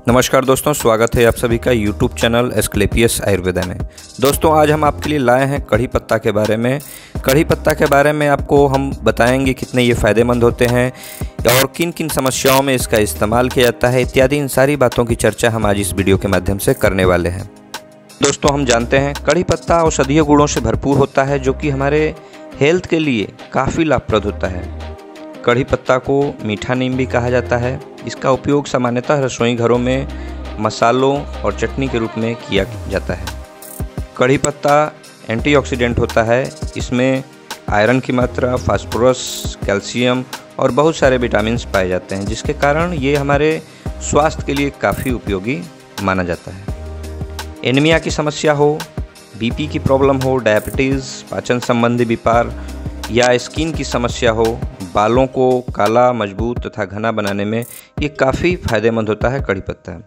नमस्कार दोस्तों, स्वागत है आप सभी का YouTube चैनल एस्क्लेपियस आयुर्वेदा में। दोस्तों आज हम आपके लिए लाए हैं कढ़ी पत्ता के बारे में। कढ़ी पत्ता के बारे में आपको हम बताएंगे कितने ये फ़ायदेमंद होते हैं और किन किन समस्याओं में इसका इस्तेमाल किया जाता है इत्यादि। इन सारी बातों की चर्चा हम आज इस वीडियो के माध्यम से करने वाले हैं। दोस्तों हम जानते हैं कढ़ी पत्ता औषधीय गुणों से भरपूर होता है जो कि हमारे हेल्थ के लिए काफ़ी लाभप्रद होता है। कढ़ी पत्ता को मीठा नीम भी कहा जाता है। इसका उपयोग सामान्यतः रसोई घरों में मसालों और चटनी के रूप में किया जाता है। कढ़ी पत्ता एंटीऑक्सीडेंट होता है। इसमें आयरन की मात्रा, फास्फोरस, कैल्शियम और बहुत सारे विटामिन पाए जाते हैं, जिसके कारण ये हमारे स्वास्थ्य के लिए काफ़ी उपयोगी माना जाता है। एनीमिया की समस्या हो, बीपी की प्रॉब्लम हो, डायबिटीज़, पाचन संबंधी विकार या स्किन की समस्या हो, बालों को काला, मजबूत तथा घना बनाने में ये काफ़ी फ़ायदेमंद होता है कढ़ी पत्ता।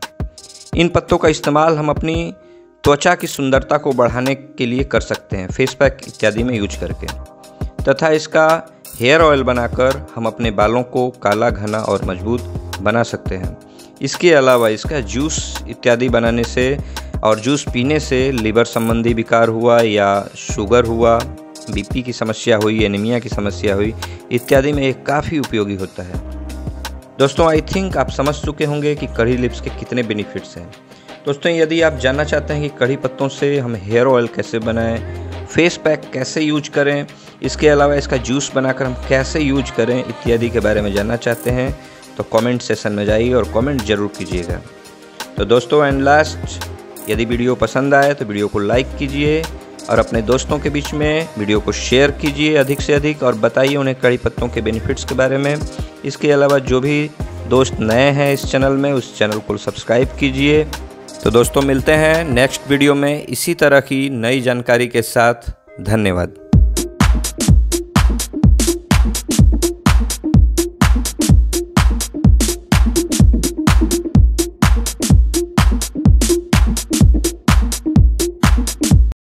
इन पत्तों का इस्तेमाल हम अपनी त्वचा की सुंदरता को बढ़ाने के लिए कर सकते हैं, फेस पैक इत्यादि में यूज करके, तथा इसका हेयर ऑयल बनाकर हम अपने बालों को काला, घना और मजबूत बना सकते हैं। इसके अलावा इसका जूस इत्यादि बनाने से और जूस पीने से लीवर संबंधी विकार हुआ या शुगर हुआ, बीपी की समस्या हुई, एनीमिया की समस्या हुई इत्यादि में ये काफ़ी उपयोगी होता है। दोस्तों आई थिंक आप समझ चुके होंगे कि कढ़ी लीव्स के कितने बेनिफिट्स हैं। दोस्तों यदि आप जानना चाहते हैं कि कढ़ी पत्तों से हम हेयर ऑयल कैसे बनाएं, फेस पैक कैसे यूज करें, इसके अलावा इसका जूस बनाकर हम कैसे यूज करें इत्यादि के बारे में जानना चाहते हैं तो कमेंट सेशन में जाइए और कमेंट ज़रूर कीजिएगा। तो दोस्तों एंड लास्ट, यदि वीडियो पसंद आए तो वीडियो को लाइक कीजिए और अपने दोस्तों के बीच में वीडियो को शेयर कीजिए अधिक से अधिक और बताइए उन्हें कढ़ी पत्तों के बेनिफिट्स के बारे में। इसके अलावा जो भी दोस्त नए हैं इस चैनल में, उस चैनल को सब्सक्राइब कीजिए। तो दोस्तों मिलते हैं नेक्स्ट वीडियो में इसी तरह की नई जानकारी के साथ। धन्यवाद।